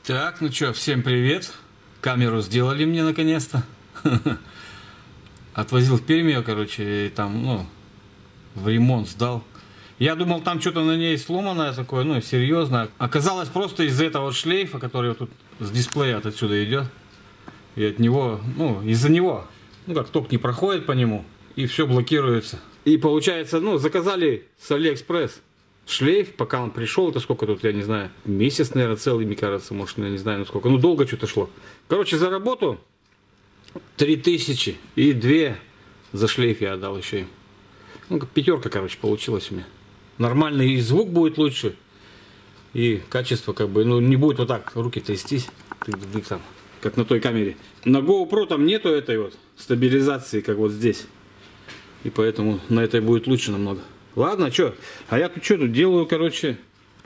Так, ну что, всем привет. Камеру сделали мне наконец-то. Отвозил в Пермь, короче, и там, ну, в ремонт сдал. Я думал, там что-то на ней сломанное такое, ну, серьезно. Оказалось, просто из-за этого шлейфа, который вот тут с дисплея от отсюда идет. И от него, ну, из-за него, ну, как ток не проходит по нему, и все блокируется. И получается, ну, заказали с Алиэкспресс шлейф, пока он пришел, это сколько тут, я не знаю, месяц, наверное, целый, мне кажется, может, я не знаю, ну сколько, ну долго что-то шло. Короче, за работу 3000 и 2 за шлейф я отдал еще им. Ну, пятерка, короче, получилась у меня. Нормальный и звук будет лучше, и качество, как бы, ну, не будет вот так руки трястись, там, как на той камере. На GoPro там нету этой вот стабилизации, как вот здесь, и поэтому на этой будет лучше намного. Ладно, что? А я тут что тут делаю, короче,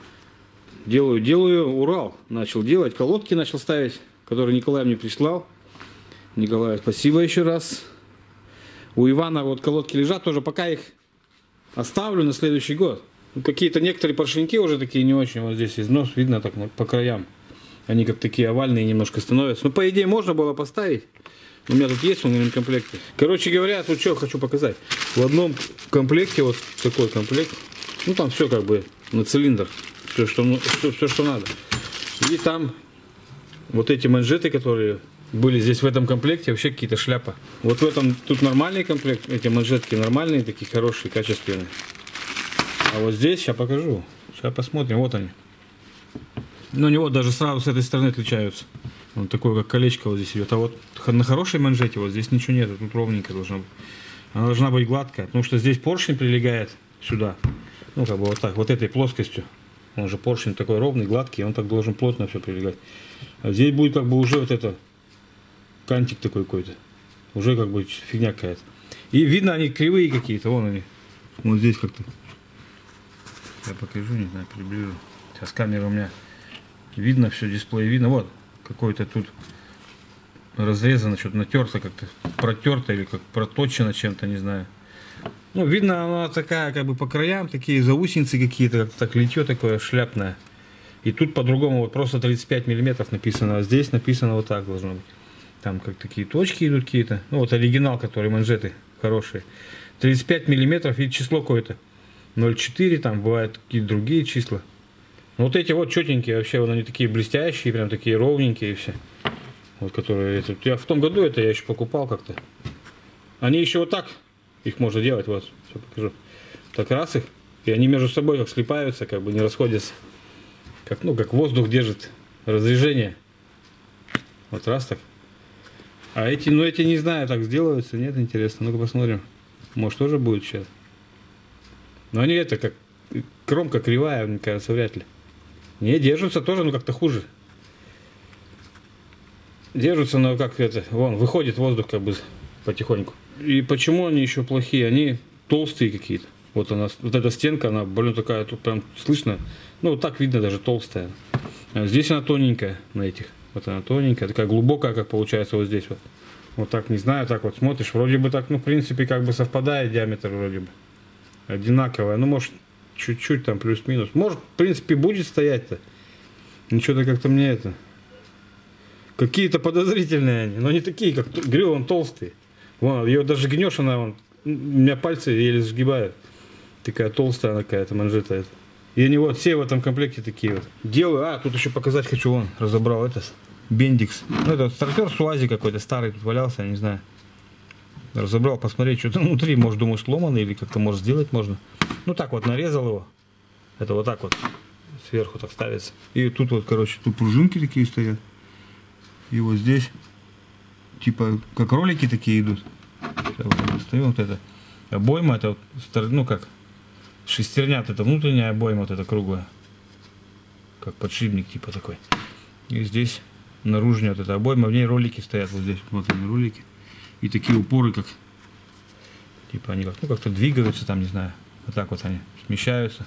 делаю Урал. Начал делать, колодки начал ставить, которые Николай мне прислал. Николай, спасибо еще раз. У Ивана вот колодки лежат тоже, пока их оставлю на следующий год. Какие-то некоторые поршеньки уже такие не очень, вот здесь износ видно так по краям. Они как такие овальные немножко становятся. Ну, по идее, можно было поставить. У меня тут есть, он в комплекте. Короче говоря, тут что хочу показать. В одном комплекте, вот такой комплект, ну там все как бы на цилиндр, все что надо. И там вот эти манжеты, которые были здесь в этом комплекте, вообще какие-то шляпа. Вот в этом, тут нормальный комплект, эти манжетки нормальные, такие хорошие, качественные. А вот здесь, сейчас покажу, сейчас посмотрим, вот они. Ну, у него даже сразу с этой стороны отличаются. Он такой, как колечко вот здесь идет. А вот на хорошей манжете вот здесь ничего нет. Тут ровненько должна быть. Она должна быть гладкая. Потому что здесь поршень прилегает сюда. Ну, как бы вот так, вот этой плоскостью. Он же поршень такой ровный, гладкий. Он так должен плотно все прилегать. А здесь будет как бы уже вот это кантик такой какой-то. Уже как бы фигня какая-то. И видно, они кривые какие-то. Вон они. Вот здесь как-то. Я покажу, не знаю, приближу. Сейчас камера у меня. Видно все, дисплей видно. Вот. Какой-то тут разрезано, что-то натерто, как-то протерто или как проточено чем-то, не знаю. Ну, видно, она такая, как бы по краям, такие заусенцы какие-то, как так литье такое шляпное. И тут по-другому, вот просто 35 миллиметров написано, а здесь написано вот так должно быть. Там как такие точки идут какие-то. Ну, вот оригинал, который манжеты хорошие. 35 миллиметров и число какое-то. 0,4, там бывают какие-то другие числа. Вот эти вот четенькие, вообще вот они такие блестящие, прям такие ровненькие все. Вот которые, я в том году это я еще покупал как-то. Они еще вот так, их можно делать, вот, сейчас покажу. Так раз их, и они между собой как слипаются, как бы не расходятся. Как, ну, как воздух держит разрежение. Вот раз так. А эти, ну эти не знаю, так сделаются, нет, интересно. Ну-ка посмотрим. Может тоже будет сейчас. Но они это как, кромка кривая, мне кажется, вряд ли. Не, держатся тоже, но как-то хуже. Держатся, но как это, вон, выходит воздух как бы потихоньку. И почему они еще плохие? Они толстые какие-то. Вот она, вот эта стенка, она, блин, такая, тут прям слышно. Ну, вот так видно, даже толстая. А здесь она тоненькая на этих. Вот она тоненькая, такая глубокая, как получается вот здесь вот. Вот так, не знаю, так вот смотришь. Вроде бы так, ну, в принципе, как бы совпадает диаметр вроде бы. Одинаковая. Ну, может, чуть-чуть там плюс-минус. Может, в принципе, будет стоять-то. Ничего-то как-то мне это... Какие-то подозрительные они. Но не такие, как... Говорю, он толстый. Вон, ее даже гнешь, она... Вон, у меня пальцы еле сгибают. Такая толстая она какая-то манжета. Это. И они вот все в этом комплекте такие вот. Делаю... А, тут еще показать хочу. Вон, разобрал это. Бендикс. Ну, это стартер Суази какой-то старый тут валялся, я не знаю. Разобрал, посмотреть, что-то внутри. Может, думаю, сломанный или как-то, может, сделать можно. Ну, так вот, нарезал его. Это вот так вот. Сверху так ставится. И тут вот, короче, тут пружинки такие стоят. И вот здесь, типа, как ролики такие идут. Сейчас вот достаю вот это. Обойма, это вот, ну, как шестерня, это внутренняя обойма, вот эта круглая. Как подшипник, типа, такой. И здесь наружная вот эта обойма, в ней ролики стоят. Вот здесь, вот они, ролики. И такие упоры, как, типа, они как, ну, как-то двигаются там, не знаю. Вот так вот они смещаются.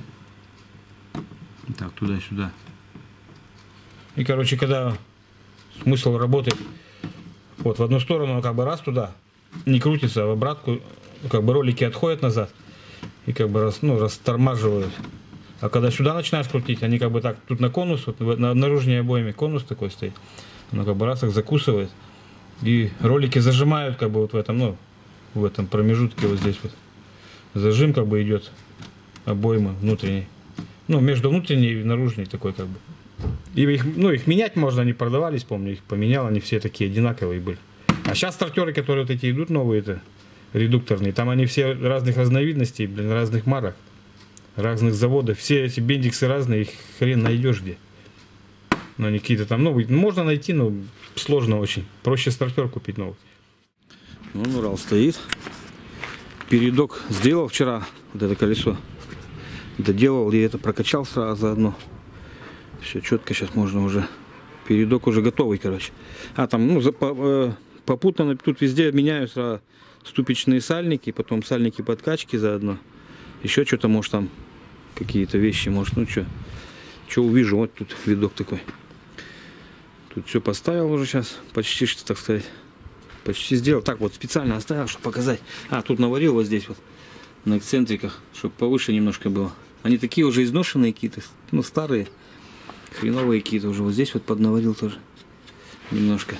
Так, туда-сюда. И, короче, когда смысл работает, вот в одну сторону, как бы раз туда, не крутится, а в обратку, как бы ролики отходят назад и как бы растормаживают. А когда сюда начинаешь крутить, они как бы так, тут на конус, вот на наружной обойме конус такой стоит. Оно как бы раз их закусывает. И ролики зажимают как бы вот в этом, ну, в этом промежутке вот здесь вот. Зажим как бы идет обоймы внутренней. Ну, между внутренней и наружной такой как бы. И их, ну, их менять можно, они продавались, помню, их поменял, они все такие одинаковые были. А сейчас стартеры, которые вот эти идут новые, это редукторные, там они все разных разновидностей, блин, разных марок, разных заводов. Все эти бендиксы разные, их хрен найдешь где. Но они какие-то там новые. Можно найти, но сложно очень. Проще стартер купить новый. Ну, Урал стоит. Передок сделал вчера, вот это колесо. Доделал и это прокачал сразу заодно. Все четко, сейчас можно уже. Передок уже готовый, короче. А там, ну, попутно тут везде меняю сразу ступичные сальники, потом сальники подкачки заодно. Еще что-то, может, там какие-то вещи, может, ну что увижу. Вот тут видок такой. Тут все поставил уже сейчас, почти что, так сказать. Почти сделал. Так вот, специально оставил, чтобы показать. А, тут наварил вот здесь вот, на эксцентриках, чтобы повыше немножко было. Они такие уже изношенные какие-то, ну, старые. Хреновые какие-то уже. Вот здесь вот поднаварил тоже немножко.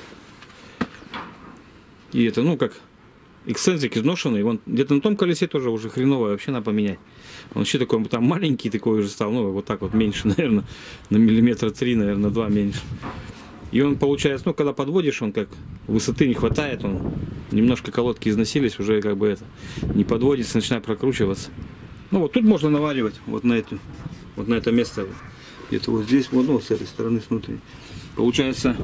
И это, ну, как эксцентрик изношенный. Вон где-то на том колесе тоже уже хреновое, вообще надо поменять. Он вообще такой, там маленький такой уже стал, ну, вот так вот меньше, наверное, на миллиметра 3, наверное, 2 меньше. И он получается, ну, когда подводишь, он как высоты не хватает, он немножко колодки износились, уже как бы это не подводится, начинает прокручиваться. Ну, вот тут можно наваривать, вот на это место. Где-то вот здесь, вот, ну, с этой стороны, с внутренней. Получается,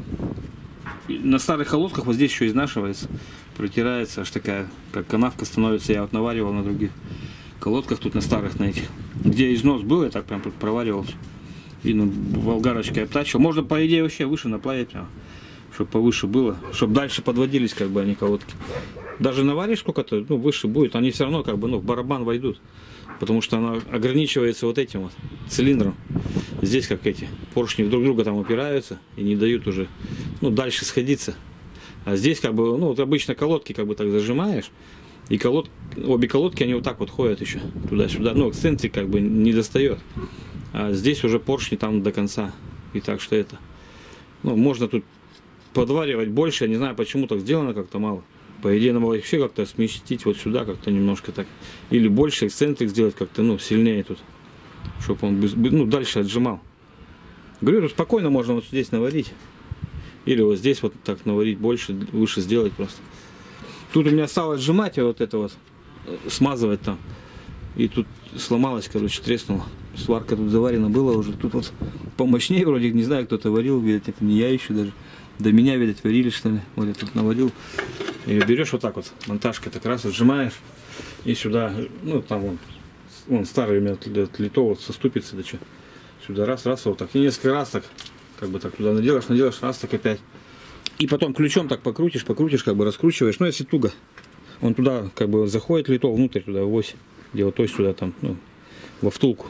на старых колодках вот здесь еще изнашивается, протирается, аж такая, как канавка становится. Я вот наваривал на других колодках, тут на старых, на этих. Где износ был, я так прям тут проваривался. И ну, болгарочкой обтачивал. Можно, по идее, вообще выше наплавить прям, чтобы повыше было, чтобы дальше подводились, как бы, они колодки. Даже наваришь сколько-то, ну, выше будет, они все равно, как бы, ну, в барабан войдут. Потому что она ограничивается вот этим вот цилиндром. Здесь как эти поршни друг друга там упираются и не дают уже, ну, дальше сходиться. А здесь как бы, ну, вот обычно колодки как бы так зажимаешь, и обе колодки они вот так вот ходят еще туда-сюда. Ну, эксцентрик как бы не достает. А здесь уже поршни там до конца. И так что это, ну, можно тут подваривать больше. Я не знаю, почему так сделано как-то мало. По идее, надо было вообще как-то сместить вот сюда, как-то немножко так. Или больше эксцентрик сделать как-то, ну, сильнее тут. Чтобы он, ну, дальше отжимал. Говорю, спокойно можно вот здесь наварить. Или вот здесь вот так наварить больше, выше сделать просто. Тут у меня стало отжимать, и вот это вот смазывать там. И тут сломалось, короче, треснуло. Сварка тут заварена была уже. Тут вот помощнее вроде, не знаю, кто-то варил, видать, это не я еще даже. До меня, видать, варили, что ли. Вот я тут наварил. Ее берешь вот так вот, монтажкой так раз отжимаешь. И сюда, ну там вон старый у меня лито вот со ступицы, да что. Сюда раз, вот так. И несколько раз так, как бы так туда наделаешь, раз так опять. И потом ключом так покрутишь, как бы раскручиваешь. Ну, если туго. Он туда как бы заходит лито внутрь, туда в ось. Где вот ось сюда там, ну, во втулку.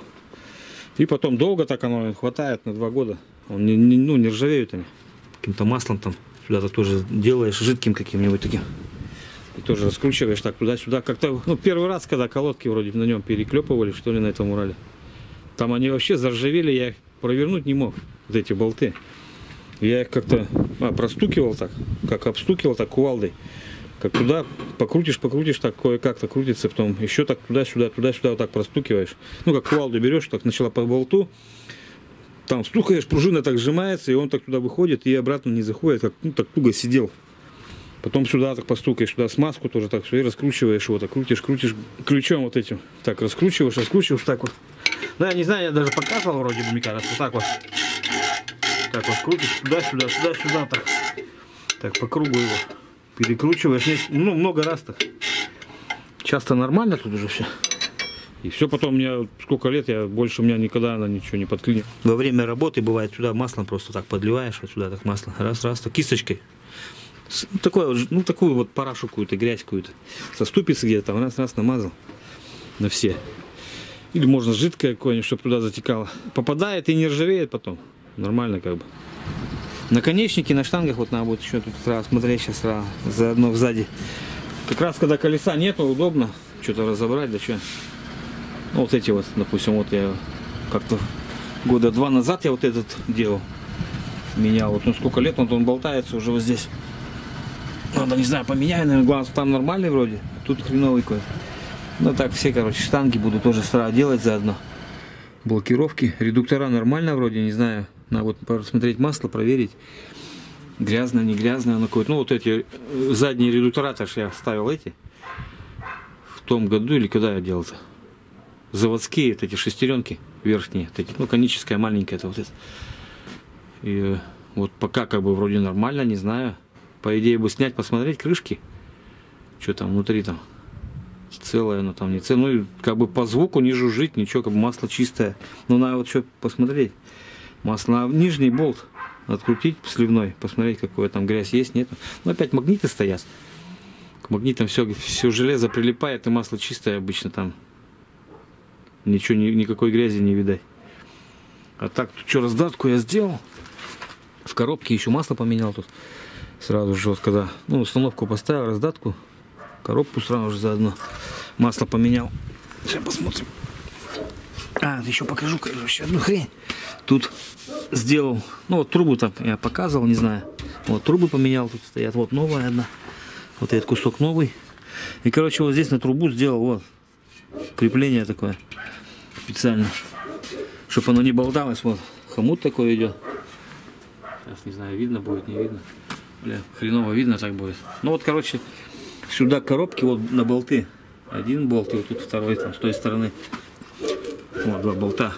И потом долго так оно хватает на 2 года. Он не ржавеют они. Каким-то маслом там сюда-то тоже делаешь, жидким каким-нибудь таким. И тоже раскручиваешь так туда-сюда. Как-то, ну, первый раз, когда колодки вроде на нем переклепывали, что ли, на этом Урале. Там они вообще заржавели, я их провернуть не мог, вот эти болты. Я их как-то простукивал так, как обстукивал так кувалдой. Как туда покрутишь, так кое-как-то крутится, потом еще так туда-сюда вот так простукиваешь. Ну, как кувалду берешь, так сначала по болту. Там стукаешь, пружина так сжимается, и он так туда выходит, и обратно не заходит, как, ну, так туго сидел. Потом сюда так постукаешь, сюда смазку тоже так все, и раскручиваешь его, так крутишь ключом вот этим. Так раскручиваешь, так вот. Да, я не знаю, я даже показывал вроде бы, мне кажется, вот так вот крутишь, туда-сюда, так по кругу его перекручиваешь, ну, много раз так. Часто нормально тут уже все. И все потом, у меня сколько лет, больше у меня никогда она ничего не подклинит. Во время работы бывает сюда маслом просто так подливаешь, вот сюда так масло, раз, так кисточкой. Такое, ну, такую вот парашу какую-то, грязь какую-то. Со ступицы где-то, раз намазал на все. Или можно жидкое какое-нибудь, чтобы туда затекало. Попадает и не ржавеет потом. Нормально как бы. Наконечники на штангах вот надо будет еще тут сразу смотреть сейчас сразу, заодно сзади. Как раз когда колеса нету, удобно что-то разобрать, да что. Вот эти вот, допустим, вот я как-то года 2 назад я вот этот делал. Менял. Вот, ну сколько лет он болтается уже вот здесь. Надо, не знаю, поменяю, наверное. Главное, там нормальный вроде. Тут хреновый какой. Ну так все, короче, штанги буду тоже сразу делать заодно. Блокировки. Редуктора нормально вроде, не знаю. Надо вот посмотреть масло, проверить. Грязное, не грязное оно какое-то. Ну вот эти задние редуктора, то я ставил эти. В том году или когда я делал-то? Заводские, вот эти шестеренки верхние. Вот эти, ну коническая, маленькая. Это вот это. И вот пока как бы вроде нормально, не знаю. По идее бы снять, посмотреть крышки. Что там внутри там. Целое, но там не целое. Ну и как бы по звуку не жужжит, ничего, как бы масло чистое. Ну надо вот что посмотреть. Масло. А нижний болт открутить сливной, посмотреть, какое там грязь есть, нет. Ну опять магниты стоят. К магнитам все железо прилипает, и масло чистое обычно там. Ничего, никакой грязи не видать. А так, тут что, раздатку я сделал. В коробке еще масло поменял тут. Сразу же, вот когда, ну, установку поставил, раздатку, коробку сразу же заодно масло поменял. Сейчас посмотрим. А, еще покажу, короче, одну хрень. Тут сделал, ну вот трубу там я показывал, не знаю. Вот трубы поменял, тут стоят, вот новая одна. Вот этот кусок новый. И, короче, вот здесь на трубу сделал, вот, крепление такое специально. Чтобы оно не болталось, вот, хомут такой идет. Сейчас не знаю, видно будет, не видно. Бля, хреново видно так будет. Ну вот, короче, сюда коробки вот на болты. Один болт и вот тут второй, там, с той стороны. Вот, 2 болта.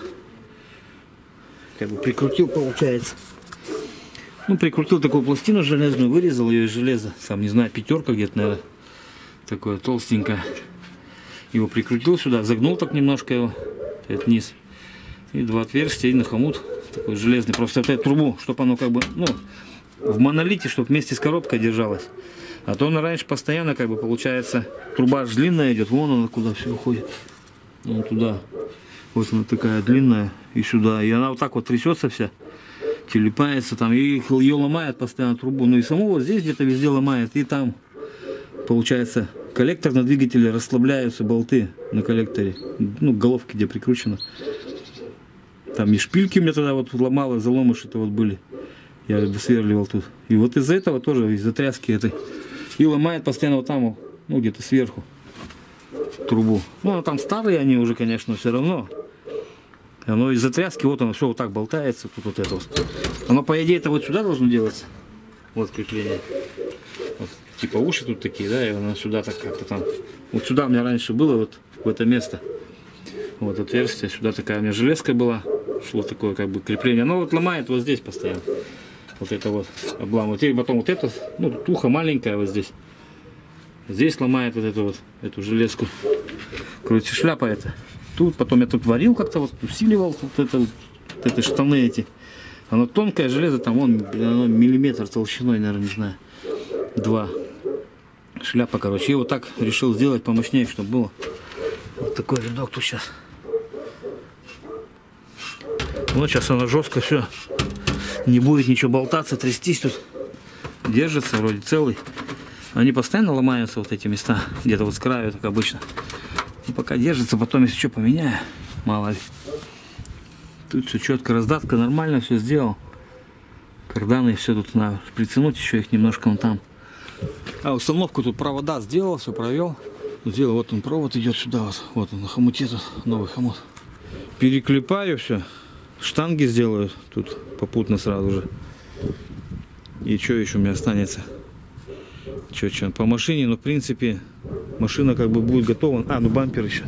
Как бы прикрутил, получается. Ну, прикрутил такую пластину железную, вырезал ее из железа. Сам не знаю, 5 где-то, наверное. Такое толстенькое. Его прикрутил сюда, загнул так немножко его. Этот низ. И 2 отверстия, и на хомут. Такой железный. Просто вот эту трубу, чтобы оно как бы, ну, в монолите, чтобы вместе с коробкой держалось. А то она раньше постоянно, как бы, получается, труба аж длинная идет. Вон она куда все уходит. Вон туда. Вот она такая длинная. И сюда. И она вот так вот трясется вся. Телепается там. И ее ломает постоянно трубу. Ну и саму вот здесь где-то везде ломает. И там, получается, коллектор на двигателе, расслабляются болты на коллекторе. Ну, головки где прикручено. Там и шпильки у меня тогда вот ломало, заломыши это вот были. Я досверливал тут. И вот из-за этого тоже, из-за тряски этой. И ломает постоянно вот там, ну где-то сверху трубу. Ну, а там старые они уже, конечно, все равно. Оно из-за тряски, вот оно все вот так болтается. Тут вот это вот. Оно, по идее, это вот сюда должно делаться. Вот крепление. Вот, типа уши тут такие, да, и оно сюда так как-то там. Вот сюда у меня раньше было, вот в это место. Вот отверстие, сюда такая у меня железка была. Шло такое как бы крепление. Оно вот ломает вот здесь постоянно. Вот это вот обламывает. И потом вот это, ну, тут ухо маленькое вот здесь. Здесь ломает вот эту вот, эту железку. Короче, шляпа это. Тут, потом я тут варил как-то, вот усиливал вот это штаны эти. Оно тонкое железо, там вон, оно миллиметр толщиной, наверное, не знаю. 2. Шляпа, короче. И вот так решил сделать помощнее, чтобы было. Вот такой рядок тут сейчас. Вот сейчас оно жестко все. Не будет ничего болтаться, трястись тут. Держится вроде целый. Они постоянно ломаются, вот эти места. Где-то вот с краю, так обычно. И пока держится, потом если что поменяю. Мало ли. Тут все четко, раздатка нормально, все сделал. Карданы все тут надо притянуть, еще их немножко вон там. А установку тут провода сделал, все провел. Сделал, вот он провод идет сюда, вот он на хомуте, тут новый хомут. Переклепаю все. Штанги сделаю тут попутно сразу же. И что еще у меня останется? Что по машине, но в принципе машина как бы будет готова. А, ну бампер еще.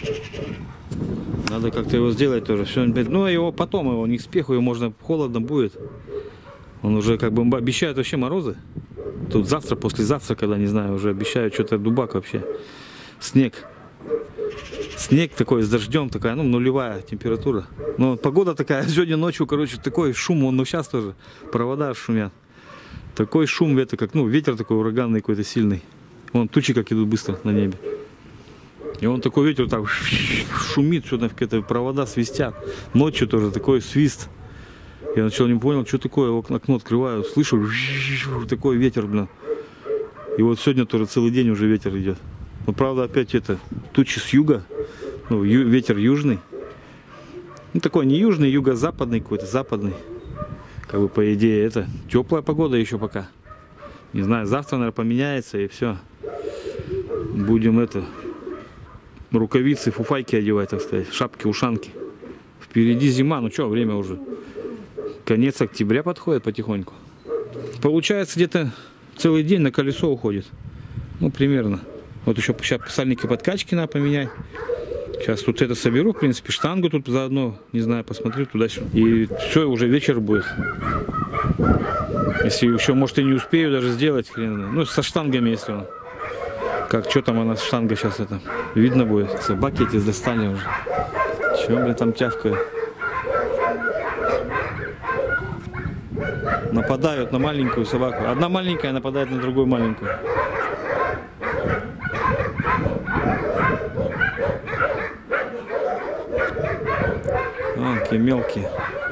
Надо как-то его сделать тоже. Все, ну его потом, его не к спеху, его можно, холодно будет. Он уже как бы обещает вообще морозы. Тут завтра, послезавтра, когда, не знаю, уже обещают что-то дубак вообще. Снег. Снег такой с дождем, такая, ну, нулевая температура. Но погода такая, сегодня ночью, короче, такой шум, он, ну, сейчас тоже провода шумят. Такой шум, это как, ну, ветер такой ураганный какой-то сильный. Вон тучи как идут быстро на небе. И он такой ветер так шумит, что-то какие-то провода свистят. Ночью тоже такой свист. Я сначала не понял, что такое, окно открываю, слышу, такой ветер, блин. И вот сегодня тоже целый день уже ветер идет. Но правда опять это, тучи с юга, ну, ветер южный. Ну, такой не южный, юго-западный какой-то, западный. Как бы, по идее, это теплая погода еще пока. Не знаю, завтра, наверное, поменяется и все. Будем это, рукавицы, фуфайки одевать, так сказать, шапки, ушанки. Впереди зима, ну что, время уже. Конец октября подходит потихоньку. Получается, где-то целый день на колесо уходит. Ну, примерно. Вот еще сейчас сальники подкачки надо поменять. Сейчас тут это соберу, в принципе, штангу тут заодно, не знаю, посмотрю туда-сюда. И все, уже вечер будет. Если еще, может, и не успею даже сделать, хрен. Ну, со штангами, если он. Как, что там она, штанга сейчас это, видно будет. Собаки эти достали уже. Чего, блин, там тявкают? Нападают на маленькую собаку. Одна маленькая нападает на другую маленькую. Вон, какие мелкие.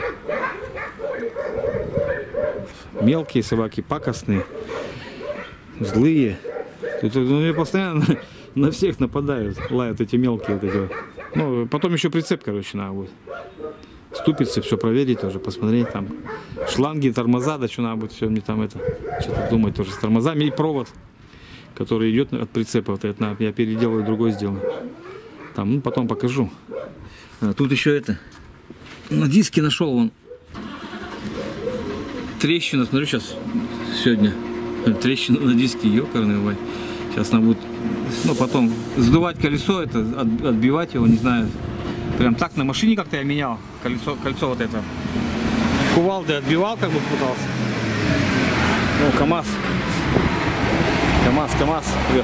Мелкие собаки, пакостные, злые. Тут ну, постоянно на всех нападают, лают эти мелкие вот эти вот. Ну, потом еще прицеп, короче, надо будет. Ступицы, все проверить тоже, посмотреть там. Шланги, тормоза, да что надо будет, все мне там это, что-то думать тоже с тормозами. И провод, который идет от прицепа, вот это я переделаю, другой сделаю. Там, ну, потом покажу. А, тут еще это, на диске нашел вон. Трещина, смотрю сейчас, сегодня. Трещина на диске, ёкарный бай. Сейчас надо будет, ну, потом сдувать колесо, это, отбивать его, не знаю. Прям так на машине как-то я менял кольцо вот это. Кувалдой отбивал, как бы пытался. Ну, КамАЗ. КамАЗ. Вверх.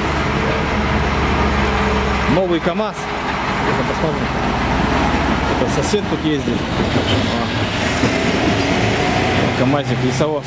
Новый КамАЗ. Это посмотрим. Это сосед тут ездит. КамАЗик, лесовоз.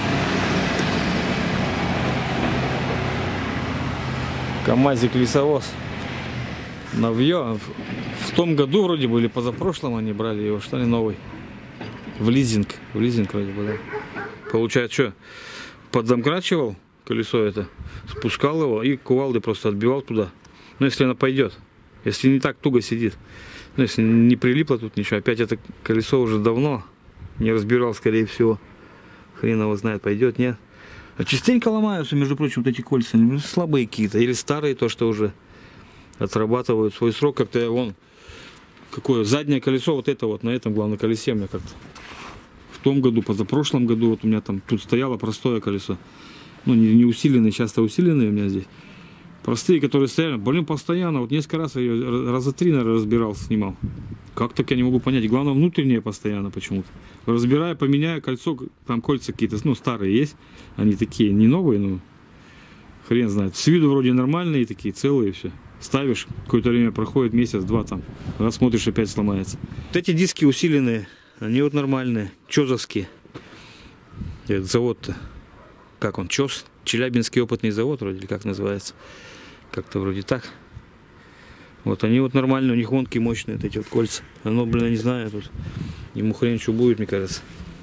КамАЗик, лесовоз. Новье. В том году вроде бы, или позапрошлом они брали его, что ли, новый. В лизинг. В лизинг вроде бы, да. Получается, что? Подзамкрачивал колесо это, спускал его и кувалдой просто отбивал туда. Ну, если она пойдет. Если не так туго сидит. Ну, если не прилипло тут ничего. Опять это колесо уже давно не разбирал, скорее всего. Хрен его знает, пойдет, нет. А частенько ломаются, между прочим, вот эти кольца. Слабые какие-то. Или старые, то, что уже отрабатывают свой срок. Как-то я вон, какое заднее колесо, вот это вот, на этом главном колесе у меня как-то. В том году, позапрошлом году, вот у меня там тут стояло простое колесо. Ну, не усиленные, часто усиленные у меня здесь. Простые, которые стояли, блин, постоянно. Вот несколько раз я ее раза 3, наверное, разбирал, снимал. Как так, я не могу понять. Главное, внутреннее постоянно почему-то. Разбираю, поменяю кольцо, там кольца какие-то, ну, старые есть. Они такие, не новые, но хрен знает. С виду вроде нормальные такие, целые, все. Ставишь, какое-то время проходит, месяц-два там. Раз смотришь, опять сломается. Вот эти диски усиленные, они вот нормальные, чозовские. Этот завод-то, как он, ЧОЗ? Челябинский опытный завод, вроде, или как называется. Как-то вроде так. Вот они вот нормальные, у них гонки мощные, вот эти вот кольца. Оно, блин, я не знаю, тут ему хрен что будет, мне кажется.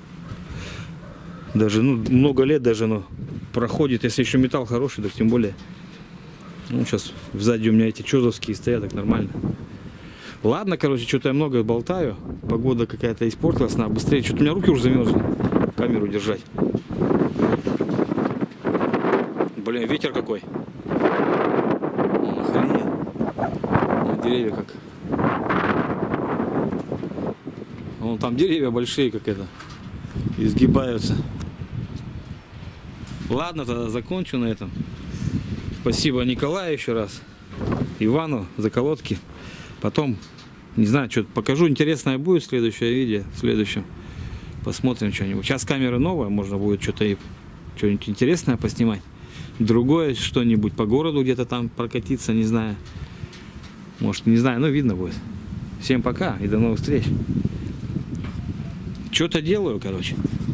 Даже, ну, много лет даже оно проходит, если еще металл хороший, так тем более. Ну, сейчас сзади у меня эти чозовские стоят, так нормально. Ладно, короче, что-то я много болтаю. Погода какая-то испортилась, надо быстрее. Что-то у меня руки уже замерзли. Камеру держать. Блин, ветер какой. Охренеть. Деревья как. Вон там деревья большие, как это. Изгибаются. Ладно, тогда закончу на этом. Спасибо Николаю еще раз. Ивану за колодки. Потом, не знаю, что-то покажу. Интересное будет следующее видео. В следующем. Посмотрим что-нибудь. Сейчас камера новая, можно будет что-то и что-нибудь интересное поснимать. Другое что-нибудь по городу где-то там прокатиться, не знаю. Может, не знаю, но видно будет. Всем пока и до новых встреч. Что-то делаю, короче.